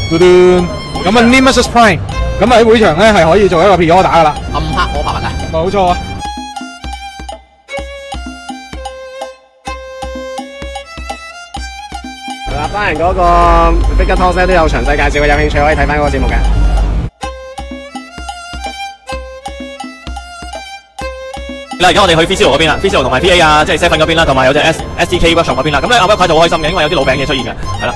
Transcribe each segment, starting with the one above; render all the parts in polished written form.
嘟嘟咁啊 Nemesis Prime， 咁喺會場咧係可以做一個 pre-order 噶啦。 暗黑可怕文啊！ 冇錯啊。 係啦，班人嗰個 Figure Talk 咧都有詳細介紹嘅，有興趣可以睇翻嗰個節目嘅。 嗱，而家我哋去 Freestyle 嗰邊啦 ，Freestyle 同埋 PA 啊，即係 Seven 嗰邊啦，同埋有隻 STK Workshop 嗰邊啦。咁咧阿 Work 就好開心嘅，因為有啲老餅嘢出現嘅，係啦。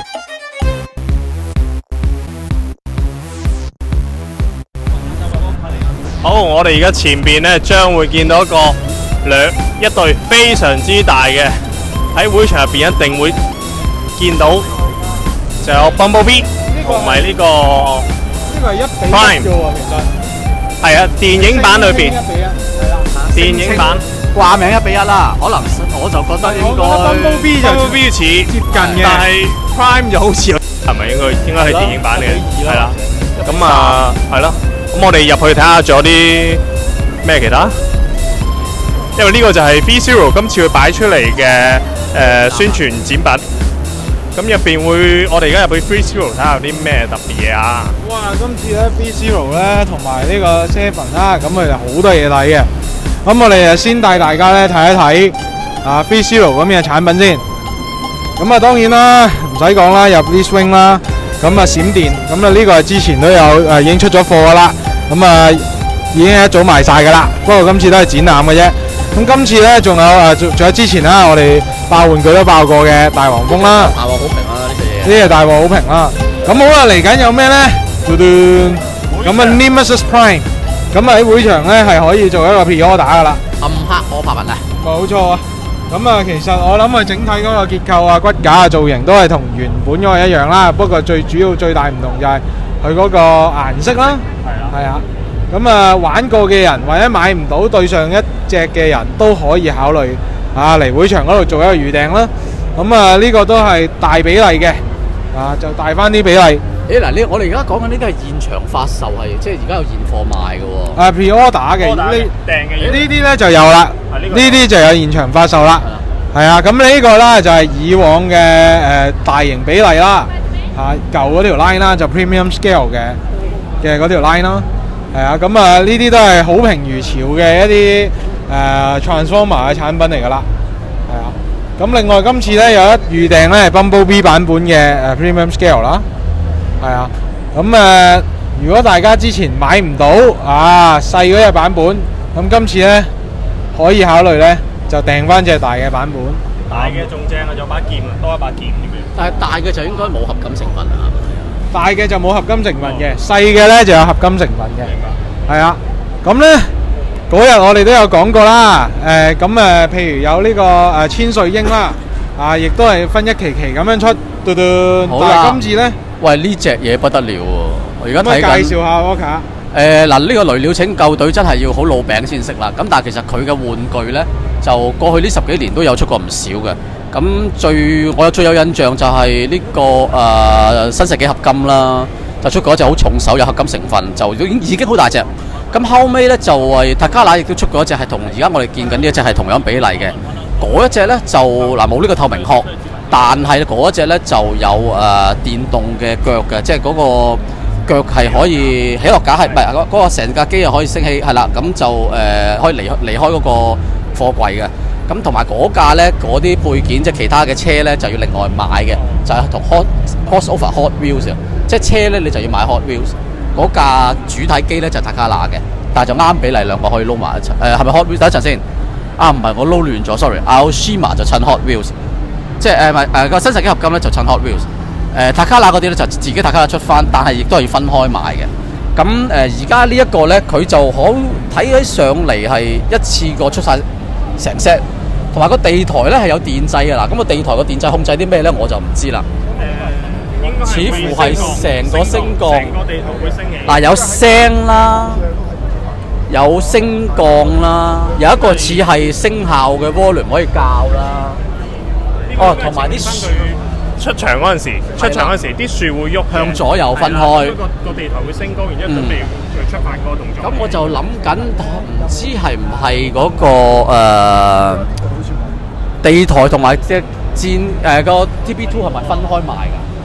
好，我哋而家前邊咧將會見到一隊非常之大嘅，喺會場入邊一定會見到，就有 Bumblebee 同埋呢個係1比1嘅喎，其實係啊，電影版裏邊，電影版掛名1比1啦，可能我就覺得應該 Bumblebee 似接近嘅， 但係 Prime 就好似係咪應該係電影版嘅？係啦，咁啊係咯。咁我哋入去睇下仲有啲咩其他，因為呢個就係 F-Zero 今次會擺出嚟嘅宣傳展品。咁入邊我哋而家入去 F-Zero 睇下有啲咩特別嘢啊！ 哇！今次咧 F-Zero 咧同埋呢個 Seven 啦，咁佢哋好多嘢睇嘅。咁我哋先帶大家咧睇一睇啊 F-Zero 咁嘅產品先。咁啊當然啦，唔使講啦，入啲 swing 啦。咁啊閃電，咁啊呢個係之前都有已經出咗貨噶啦，咁啊已經一早賣晒噶啦。不過今次都係展覽嘅啫。咁今次咧仲有之前啦，我哋爆玩具都爆過嘅大黃蜂啦。 大鑊好評啊！呢隻嘢。 呢隻大鑊好評啦。咁好啦，嚟緊有咩咧？嘟嘟咁啊 Nemesis Prime， 咁啊喺會場咧係可以做一個 pre-order 噶啦。 暗黑可怕文啊！ 冇錯啊。咁啊，其實我諗佢整體嗰個結構啊、骨架啊、造型都係同原本嗰個一樣啦。不過最主要、最大唔同就係佢嗰個顏色啦。係啊。咁啊，玩過嘅人或者買唔到對上一隻嘅人都可以考慮啊嚟會場嗰度做一個預訂啦。咁啊，呢個都係大比例嘅，啊就大翻啲比例。 嗱，我哋而家講緊呢啲係現場發售，係即係而家有現貨賣嘅喎。 啊 pre-order 嘅呢啲咧就有啦，呢啲就有現場發售啦。係啊，咁呢個啦就係以往嘅大型比例啦，舊嗰條 line 啦就 premium scale 嘅嗰條 line 啦。係啊，咁啊呢啲都係好評如潮嘅一啲Transformer 嘅產品嚟㗎啦。係啊，咁另外今次咧有一預訂咧係 Bumblebee 版本嘅premium scale 啦。係啊，咁如果大家之前買唔到細嗰隻版本，咁今次咧可以考慮咧就訂翻隻大嘅版本。 大嘅仲正啊，有把劍啊，多一把劍添嘅。 但係大嘅就應該冇合金成分啊。 大嘅就冇合金成分嘅，細嘅咧就有合金成分嘅。明白。係啊，咁咧嗰日我哋都有講過啦。譬如有呢個千歲鷹啦，亦都係分一期期咁樣出。嘟嘟。好啦。但係今次咧。 喂，呢隻嘢不得了喎！我而家睇緊。 介紹下 Walker。 嗱，呢個雷鳥拯救隊真係要好老餅先識啦。咁但係其實佢嘅玩具咧，就過去呢10幾年都有出過唔少嘅。咁我最有印象就係呢個新世紀合金啦，就出過一隻好重手有合金成分，就已經好大隻。咁後尾咧就係Takara亦都出過一隻係同而家我哋見緊呢一隻係同樣比例嘅。嗰一隻咧就冇呢個透明殼。但係嗰一隻咧就有電動嘅腳嘅，即係嗰個腳係可以起落架，係唔係嗰個成架機係可以升起，係啦，咁就可以離開嗰個貨櫃嘅。咁同埋嗰架咧嗰啲配件，即係其他嘅車咧就要另外買嘅，就係同 crossover Hot Wheels， 即係車咧你就要買 Hot Wheels。嗰架主體機咧就係Takara嘅，但係就啱比例兩個可以撈埋一齊。係咪 Hot Wheels？等一陣先。唔係我撈亂咗 ，sorry。Aoshima 就襯 Hot Wheels。即係個新世紀合金咧就襯 Hot Wheels，Takara嗰啲咧就自己 Takara 出翻，但係亦都係要分開買嘅。咁而家呢一個咧，佢就好睇起上嚟係一次過出晒成 set， 同埋個地台咧係有電掣嘅啦。咁個地台個電掣控制啲咩咧，我就唔知啦。似乎係成個升降，成個地台會升起。嗱，有聲啦，有升降啦，有一個似係聲效嘅 volume 可以校啦。同埋啲樹出場嗰陣時，啲樹會喐， 向左右分開。 個地台會升高，然之後準備出發嗰個動作。 咁我就諗緊，唔知係唔係嗰個地台同埋隻個 TB2 係咪分開賣㗎？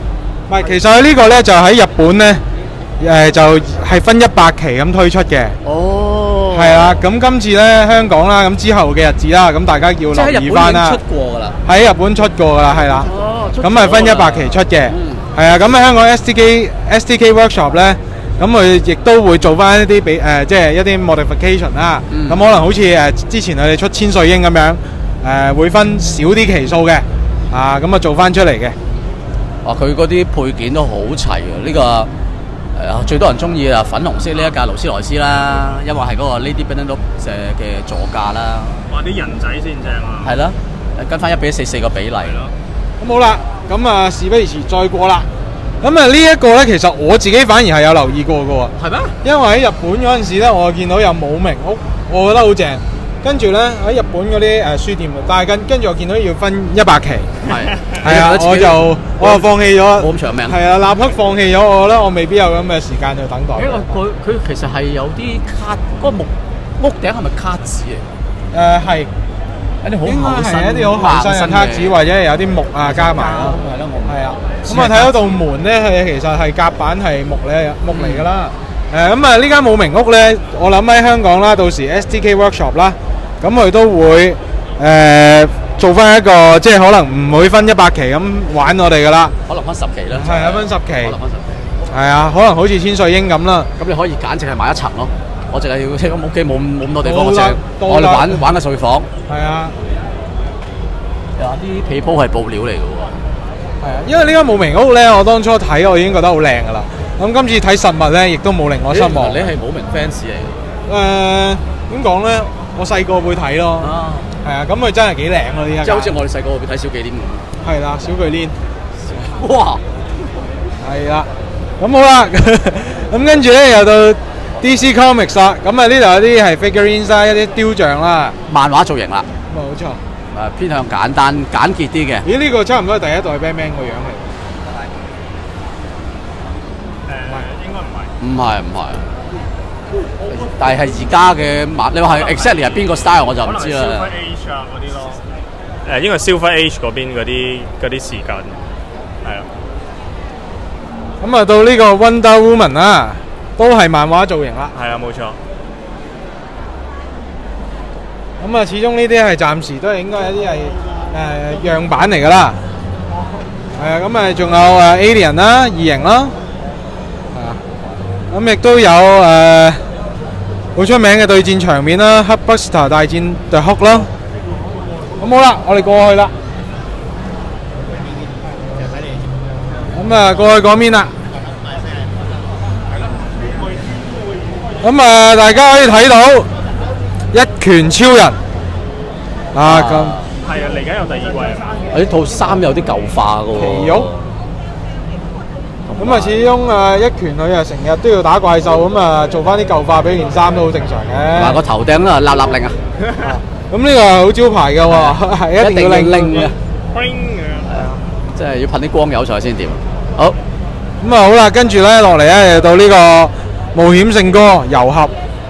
唔係，其實呢個咧就喺日本咧，就係分100期咁推出嘅。 哦， 係啊，咁今次咧香港啦，咁之後嘅日子啦，咁大家要留意翻啦。 出過㗎啦。 喺日本出過㗎啦，係啦。 哦， 咁係分100期出嘅。係啊，咁喺香港 STK Workshop 咧，咁佢亦都會做翻一啲即係一啲 modification 啦。咁可能好似之前佢哋出千歲鷹咁樣，會分少啲期數嘅。咁做翻出嚟嘅。 佢嗰啲配件都好齊啊！呢個最多人中意粉紅色呢一架勞斯萊斯啦，因為係嗰個 Lady Benedict 嘅座駕啦。 哇！啲人仔先正啊！ 係啦，跟翻1:4:4個比例咯。 咁好啦，咁事不宜遲，再過啦。咁呢一個咧，其實我自己反而係有留意過嘅喎。係咩？因為喺日本嗰陣時咧，我見到有冇名屋，我覺得好正。跟住咧喺日本嗰啲書店，但係跟住我見到要分100期，係啊，我就放棄咗， 冇咁長命，係啊，立刻放棄咗，我覺得我未必有咁嘅時間去等待。 因為佢其實係有啲卡，嗰個屋頂係咪卡紙嚟？係一啲好厚身， 一啲好厚身嘅卡紙，或者係有啲木加埋啦，係咯，係啊。咁睇到道門咧，佢其實係夾板係木嚟㗎啦。呢間冇名屋咧，我諗喺香港啦，到時 STK Workshop 啦。咁佢都會做翻一個，即係可能唔會分100期咁玩我哋噶啦， 可能分10期啦。 係啊，分10期。可能分10期。 係啊，可能好似千歲鷹咁啦。 咁你可以揀淨係買一層咯。我淨係要即係屋企冇咁多地方，我哋玩個睡房。 係啊。 有啲被鋪係布料嚟嘅喎。 係啊，因為呢間冇名屋咧，我當初睇我已經覺得好靚噶啦。咁今次睇實物咧，亦都冇令我失望。 你係冇名 fans 嚟嘅。 點講咧？我細個會睇咯，係啊，咁佢真係幾靚咯呢家。 即係好似我哋細個會睇小忌廉咁。 係啦，小巨鏈。 哇！ 係啦，咁好啦，咁跟住咧又到 DC Comics 啦，咁呢度有啲係 figurines 啦，一啲雕像啦， 漫畫造型啦。 冇錯。 偏向簡單簡潔啲嘅。 咦？呢個差唔多係第一代 Batman 個樣嚟。 應該唔係。 唔係。但係而家嘅你話係 exactly 係邊個 style 我就唔知啦。 Silver Age 嗰啲咯。應該係 Silver Age 嗰邊嗰啲時間，係啊。 咁到呢個 Wonder Woman 啦，都係漫畫造型啦。 係啊，冇錯。 咁始終呢啲係暫時都係應該一啲係樣板嚟㗎啦。係啊，咁仲有Alien 啦，異形啦。咁亦都有好出名嘅對戰場面啦 ，Hulkbuster 大戰 The Hulk 啦。咁好啦，我哋過去啦。咁過去嗰邊啦。咁大家可以睇到一拳超人咁。係啊，嚟緊有第2季係嘛？ 呢套衫有啲舊化㗎喎。 皮肉。咁始終一拳佢成日都要打怪獸，咁做翻啲舊化俾件衫都好正常嘅。 同埋個頭頂立令啊！ 咁呢個係好招牌嘅喎，係一定要拎嘅。 係啊，即係要噴啲光油彩先掂。好， 咁好啦，跟住咧落嚟咧到呢個冒險聖歌遊俠，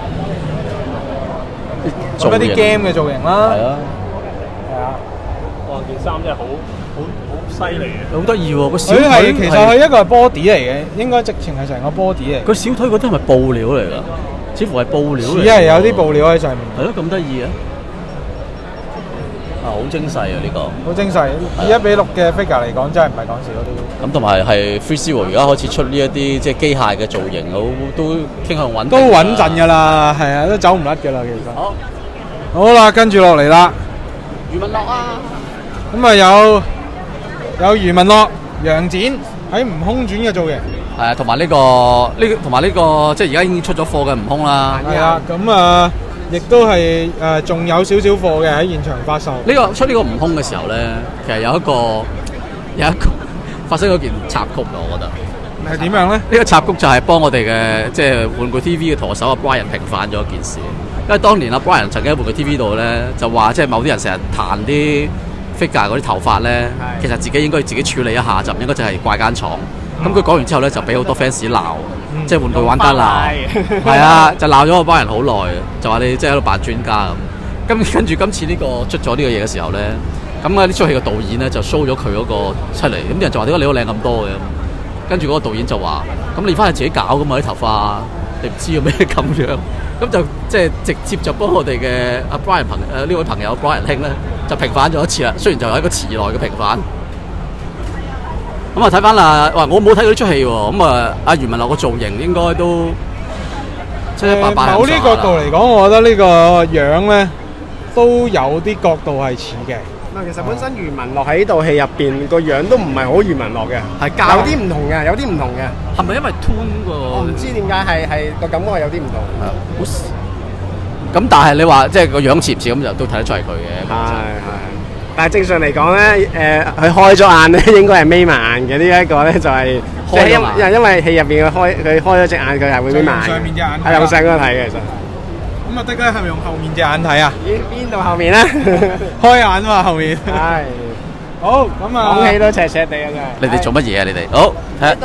做一啲 game 嘅造型啦。 係啊， 係啊。 哇！件衫真係好犀利嘅， 好得意喎！個小腿其實佢一個係 body 嚟嘅，應該直情係成個 body 嚟。 個小腿嗰啲係咪布料嚟㗎？似乎係布料嚟。 只係有啲布料喺上面。 係咯，咁得意啊！好精細啊！呢個好精細，以1:6嘅 figure 嚟講，真係唔係講笑嗰啲。 咁同埋係 Free Zero 而家開始出呢一啲即係機械嘅造型，都傾向穩。 都穩陣㗎啦，係啊，都走唔甩㗎啦，其實。好啦，跟住落嚟啦。 余文樂啊！ 咁有余文樂、楊戩喺悟空傳嘅造型。 係啊，同埋呢個即係而家已經出咗貨嘅悟空啦。 係啊，咁亦都係仲有少少貨嘅喺現場發售。 出呢個悟空嘅時候咧，其實有一個發生咗件插曲嘅，我覺得。 係點樣咧？ 呢個插曲就係幫我哋嘅即係玩具 TV 嘅舵手阿 Brian 平反咗一件事。因為當年阿 Brian 曾經喺玩具 TV 度咧就話，即係某啲人成日彈啲 figure 嗰啲頭髮咧，其實自己應該自己處理一下，就唔應該淨係怪間廠。咁佢講完之後咧，就俾好多 fans 鬧，即係玩具玩家鬧，係啊，就鬧咗嗰班人好耐，就話你即係喺度扮專家咁。跟住今次呢個出咗呢個嘢嘅時候咧，咁呢出戲嘅導演咧就 show 咗佢嗰個出嚟，咁啲人就話點解你個靚咁多嘅？ 跟住嗰個導演就話：咁你翻去自己搞噶嘛啲頭髮，你唔知嘅咩咁樣？咁就即係直接就幫我哋嘅阿 Brian 呢位朋友 Brian 兄咧，就平反咗一次啦。雖然就係一個遲來嘅平反。咁啊睇翻啦，哇！我冇睇到呢出戲喎。咁啊，阿余文樂個造型應該都七七八八。 某啲角度嚟講，我覺得呢個樣咧都有啲角度係似嘅。 其實本身余文樂喺呢套戲入邊個樣都唔係好余文樂嘅， 係有啲唔同嘅，有啲唔同嘅。 係咪因為 tune 個？ 我唔知點解係個感覺係有啲唔同。 咁但係你話即係個樣似唔似咁就都睇得出係佢嘅。 係。但係正常嚟講咧，佢開咗眼咧，應該係眯埋眼嘅。呢一個咧就係因為戲入邊佢開咗隻眼，佢係會眯埋。 上面隻眼。 係用上嗰個睇嘅其實。 咁啊，的咧係咪用後面隻眼睇啊？ 邊度後面咧？ 開眼啊嘛，後面。 係。好，咁啊。講起都赤赤地啊，真係。 你哋做乜嘢啊？你哋好睇。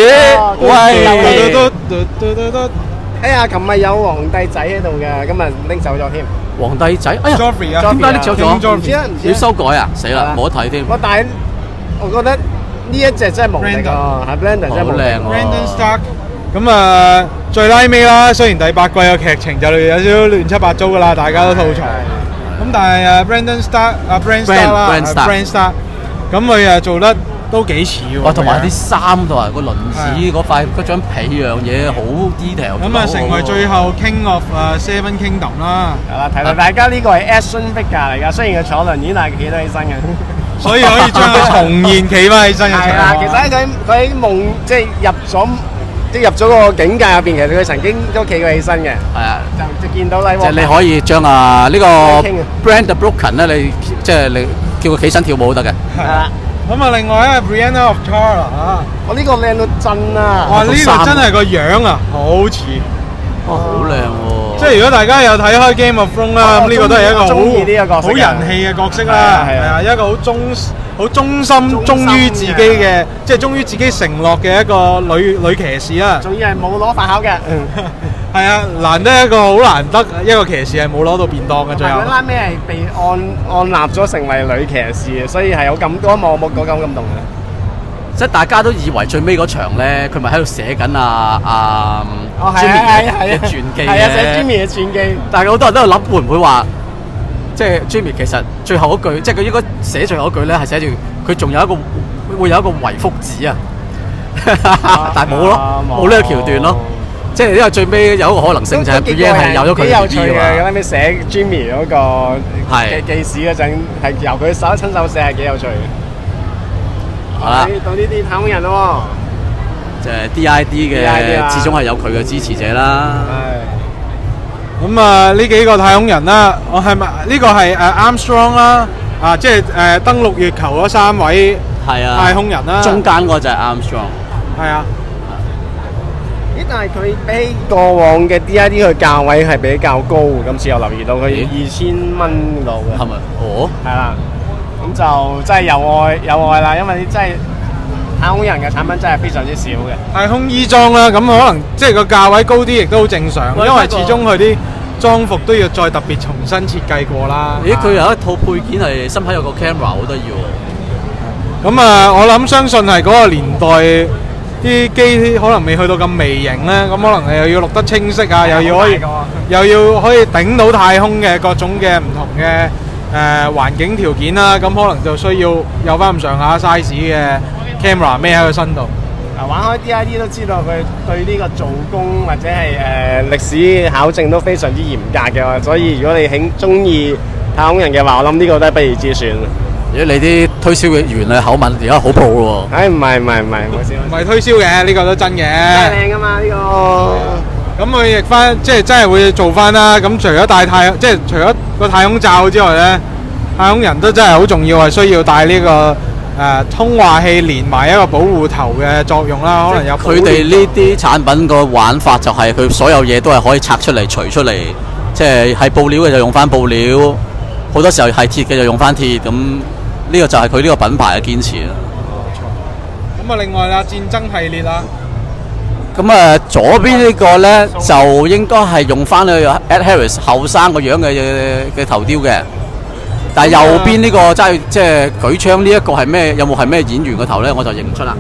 喂。哎呀，琴日有皇帝仔喺度嘅，今日拎走咗添。 皇帝仔，哎呀，點解拎走咗？ 唔知啊， 要修改啊！死啦，冇得睇添。 但係我覺得呢一隻真係無敵啊，係 Brandon 真係無敵。 Brandon Stark 咁啊，最拉尾啦，雖然第8季嘅劇情就有少少亂七八糟噶啦，大家都吐槽。咁但係Brandon Stark Brand Stark 咁佢做得都幾似喎。 哇，同埋啲衫同埋個輪子嗰張被樣嘢好 detail。 咁啊，成為最後 King of Seven Kingdom 啦。 係啦，提到大家呢個係 action figure 嚟㗎，雖然佢坐輪椅，但係企得起身嘅。 所以可以將佢重現企翻起身嘅。 係啦，其實佢喺夢即係入咗個境界入邊，其實佢曾經都企過起身嘅。係啊，就見到咧。 即係你可以將呢個 Brand Broken 咧，你即係你叫佢起身跳舞都得嘅。 係啦。 咁啊，另外咧 Brienne of Tarth 啊， 我呢個靚到震啊！ 哇，呢個真係個樣啊，好似。 好靚喎！ 即係如果大家有睇開 Game of Thrones 啦，咁呢個都係一個好人氣嘅角色啦，係啊，一個好忠心、忠於自己嘅，即係忠於自己承諾嘅一個女騎士啦。 仲要係冇攞飯盒嘅， 係啊，難得一個好難得一個騎士係冇攞到便當嘅最後。 佢拉尾係被按立咗成為女騎士，所以係有咁多幕目嗰咁感動嘅。 即係大家都以為最尾嗰場咧，佢咪喺度寫緊Jimmy 嘅傳記嘅， 係啊，寫 Jimmy 嘅傳記。 但係好多人都喺度諗，會唔會話即係 Jimmy 其實最後嗰句，即係佢應該寫最後嗰句咧，係寫住佢仲有一個會有一個遺腹子啊，但係冇咯，冇呢個橋段咯。即係因為最尾有一個可能性就係 Brienne 係有咗佢 BB 嘅嘛。 咁你寫 Jimmy 嗰個嘅記事嗰陣係由佢親手寫係幾有趣嘅。好啦，到呢啲太空人咯喎， 即係 DID 嘅，始終係有佢嘅支持者啦。 係。咁啊，呢幾個太空人啦，我係咪呢個係Armstrong 啦？啊，即係登陸月球嗰3位太空人啦。 中間嗰個就係 Armstrong。 係啊。 咦？但係佢比過往嘅 DID 佢價位係比較高，今次有留意到佢2000蚊度嘅。 係咪？哦。 係啦。咁就真係有愛啦，因為真係太空人嘅產品真係非常之少嘅。 太空衣裝啦，咁可能即係個價位高啲，亦都好正常，因為始終佢啲裝服都要再特別重新設計過啦。 咦？佢有一套配件係身體有個 camera， 好得意喎。 咁啊，我諗相信係嗰個年代啲機可能未去到咁微型咧，咁可能又要錄得清晰啊，又要可以頂到太空嘅各種嘅唔同嘅環境條件啦，咁可能就需要有翻咁上下 size 嘅 camera 孭喺個身度。 玩開 DID 都知道佢對呢個做工或者係歷史考證都非常之嚴格嘅，所以如果你中意太空人嘅話，我諗呢個都係不二之選。 如果你啲推銷嘅員嘅口吻而家好鋪喎。 唔係推銷嘅，呢個都真嘅。 真係靚噶嘛呢個。 咁佢亦翻即係真係會做翻啦。咁除咗即係除咗個太空罩之外咧，太空人都真係好重要，係需要帶呢個通話器連埋一個保護頭嘅作用啦。可能有佢哋呢啲產品個玩法就係佢所有嘢都係可以拆出嚟除出嚟，即係布料嘅就用翻布料，好多時候係鐵嘅就用翻鐵。咁呢個就係佢呢個品牌嘅堅持啦。 咁啊，另外啦，戰爭系列啦。 咁啊，左邊呢個咧就應該係用翻佢 Ed Harris 後生個樣嘅頭雕嘅，但係右邊呢個即係舉槍呢一個係咩？有冇係咩演員個頭咧？我就認唔出啦。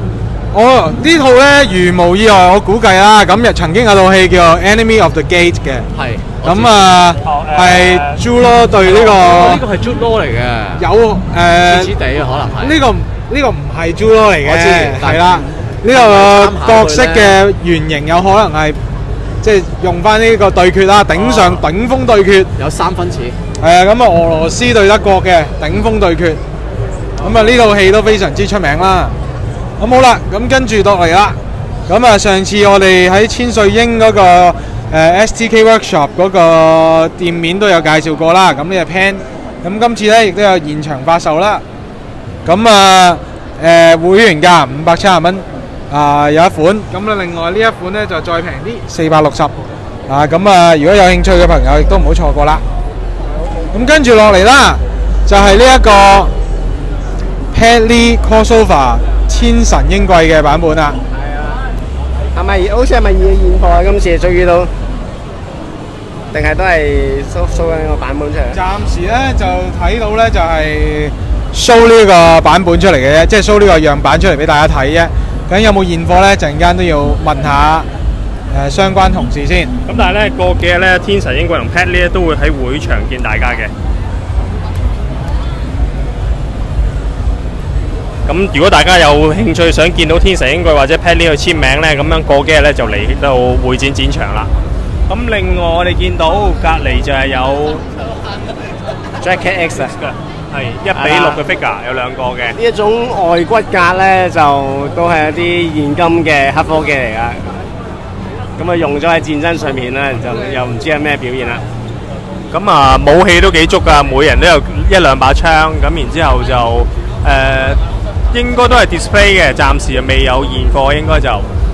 我呢套咧如無意外，我估計啦，咁曾經有套戲叫《Enemy of the Gate》嘅， 係咁啊係 Jude Law 對呢個呢個係 Jude Law 嚟嘅， 有似地啊可能係呢個唔係 Jude Law 嚟嘅，係啦，呢個角色嘅原型有可能係即係用翻呢個對決啦，頂峰對決， 有3分似， 係啊，咁啊俄羅斯對德國嘅頂峰對決，咁啊呢套戲都非常之出名啦。咁好啦，咁跟住落嚟啦。咁啊，上次我哋喺千歲鷹嗰個STK Workshop 嗰個店面都有介紹過啦。咁呢個 pen，咁今次咧亦都有現場發售啦。咁啊會員價570蚊啊有一款，咁啊另外呢一款咧就再平啲460啊。咁啊如果有興趣嘅朋友亦都唔好錯過啦。咁跟住落嚟啦，就係呢一個 Padley Crossover 千神英貴嘅版本啦， 係啊，係咪好似係咪現貨啊？今次終於都，定係都係 show 緊個版本出嚟？ 暫時咧就睇到咧就係 show 呢個版本出嚟嘅啫，即係 show 呢個樣板出嚟俾大家睇啫。咁有冇現貨咧？陣間都要問下相關同事先。 咁但係咧過幾日咧，天神英貴同 Padley 咧都會喺會場見大家嘅。咁如果大家有興趣想見到天神英貴或者 Padley 去簽名咧，咁樣過幾日咧就嚟到會展展場啦。咁另外我哋見到隔離就係有 Jacket X 啊， 係1:6嘅 figure 有2個嘅。 呢一種外骨架咧就都係一啲現今嘅黑科技嚟噶。咁啊用咗喺戰爭上面咧，就又唔知係咩表現啦。 咁啊武器都幾足㗎，每人都有1-2把槍，咁然之後就應該都係 display 嘅，暫時未有現貨，應該就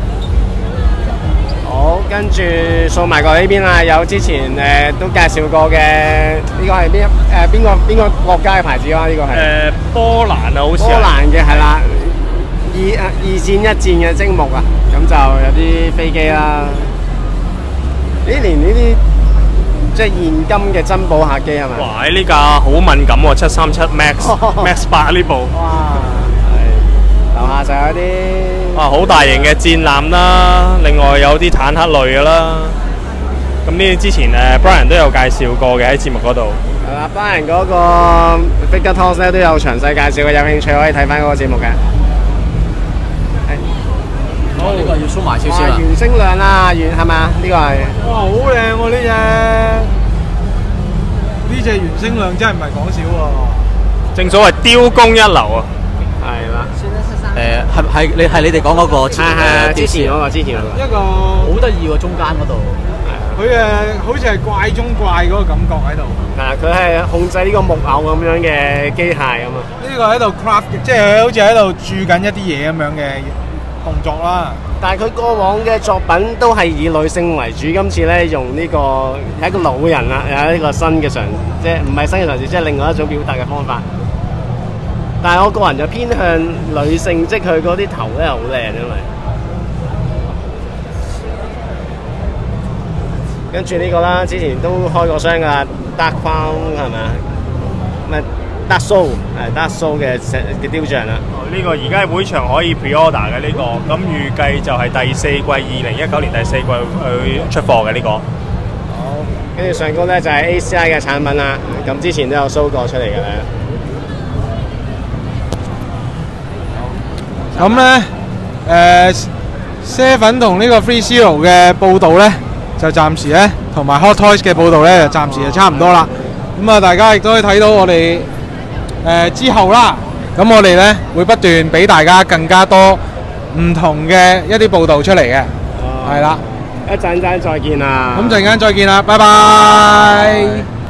好。跟住掃埋過呢邊啦，有之前都介紹過嘅呢個係邊個國家嘅牌子啊？呢個係波蘭啊，好似波蘭嘅係啦，二戰一戰嘅精木啊，咁就有啲飛機啦。連呢啲即係現今嘅珍寶客機係咪？ 哇！呢架好敏感喎，737 Max 8呢部。 哇！樓下就有啲好大型嘅戰艦啦，另外有啲坦克類嘅啦。咁呢啲之前Brian 都有介紹過嘅喺節目嗰度。 係啦，Brian 嗰個 Figure Talks 咧都有詳細介紹嘅，有興趣可以睇翻嗰個節目嘅。 好，呢個要 show 埋少少啦。 原聲亮啦，係咪啊？呢個係。 哇，好靚喎呢隻原聲亮真係唔係講笑喎。 正所謂雕工一流啊！ 係啦。 係你哋講嗰個之前嗰個一個好得意喎，中間嗰度。 佢好似係怪中怪嗰個感覺喺度。 佢係控制呢個木偶咁樣嘅機械咁啊。 呢個喺度 craft， 即係好似喺度鑄緊一啲嘢咁樣嘅動作啦。 但係佢過往嘅作品都係以女性為主，今次咧用呢個係一個老人啦，有一個新嘅嘗，即係唔係新嘅嘗試，即係另外一種表達嘅方法。但係我個人就偏向女性，即係佢嗰啲頭咧好靚，因為跟住呢個啦，之前都開過箱㗎啦 ，Dark Crown 係咪啊？唔係 Dark Soul 係 Dark Soul 嘅雕像啦。 呢個而家喺會場可以 pre-order 嘅呢個，咁預計就係第4季2019年第4季去出貨嘅呢個。 好，跟住上高咧就係 ACI 嘅產品啦，咁之前都有 show 過出嚟嘅咧。 咁咧，Seven 同呢個 Free Zero 嘅報導咧，就暫時咧，同埋 Hot Toys 嘅報導咧，就暫時就差唔多啦。咁啊，大家亦都可以睇到我哋之後啦。咁我哋咧會不斷俾大家更加多唔同嘅一啲報導出嚟嘅，係啦。 一陣間再見啦。 咁陣間再見啦，拜拜。